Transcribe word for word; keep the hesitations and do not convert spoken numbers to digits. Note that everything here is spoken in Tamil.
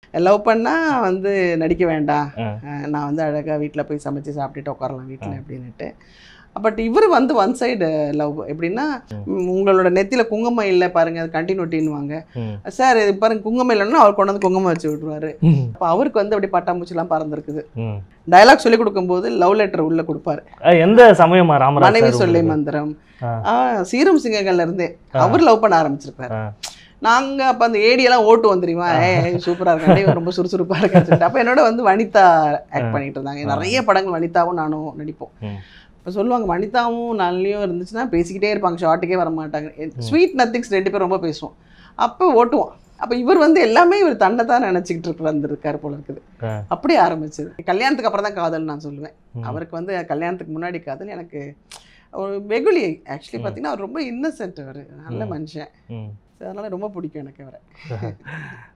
லவ் பண்ணால் வந்து நடிக்க வேண்டாம், நான் வந்து அழகாக வீட்டில் போய் சமைச்சு சாப்பிட்டுட்டு உட்காரலாம் வீட்டில் அப்படின்னுட்டு. பட் இவர் வந்து ஒன் சைடு லவ். எப்படின்னா, உங்களோட நெத்தியில் குங்குமம் இல்லை பாருங்க, அது கண்டினியூட்டின்னுவாங்க. சார் இது பாருங்க குங்குமம் இல்லைன்னா அவர் கொண்டு வந்து குங்குமம் வச்சு விட்ருவாரு. அப்போ அவருக்கு வந்து அப்படி பட்டாம்பூச்சிலாம் பறந்துருக்குது. டயலாக் சொல்லி கொடுக்கும்போது லவ் லெட்டர் உள்ள கொடுப்பாரு. எந்த சமயமா? ராமராஜ் மனைவி சொல்லி மந்திரம், சீரும் சிங்கங்கள்ல இருந்தே அவர் லவ் பண்ண ஆரம்பிச்சிருப்பாரு. நாங்க அப்ப அந்த ஏடியெல்லாம் ஓட்டு வந்துருமா, ஏ சூப்பரா இருக்காண்டே, ரொம்ப சுறுசுறுப்பா இருக்கான்னு சொல்லிட்டு அப்ப என்னோட வந்து வனிதா ஆக்ட் பண்ணிட்டு இருந்தாங்க. நிறைய படங்கள் வனிதாவும் நானும் நடிப்போம். இப்போ சொல்லுவாங்க வனிதாவும் நளினியும் இருந்துச்சுன்னா பேசிக்கிட்டே இருப்பாங்க, ஷார்ட்டுக்கே வர மாட்டாங்க. ஸ்வீட் நத்திங்ஸ் ரெண்டு பேரும் ரொம்ப பேசுவோம். அப்போ ஓட்டுவோம். அப்போ இவர் வந்து எல்லாமே இவர் தன்னை தான் நினச்சிக்கிட்டு இருக்கு வந்துருக்காரு போல இருக்குது. அப்படியே ஆரம்பிச்சது. கல்யாணத்துக்கு அப்புறம் தான் காதல் நான் சொல்லுவேன். அவருக்கு வந்து கல்யாணத்துக்கு முன்னாடி காதல். எனக்கு ஒரு வெகுளி ஆக்சுவலி பார்த்தீங்கன்னா அவர் ரொம்ப இன்னசென்ட், அவர் நல்ல மனுஷன். அதனால ரொம்ப பிடிக்கும் எனக்கு அவரை.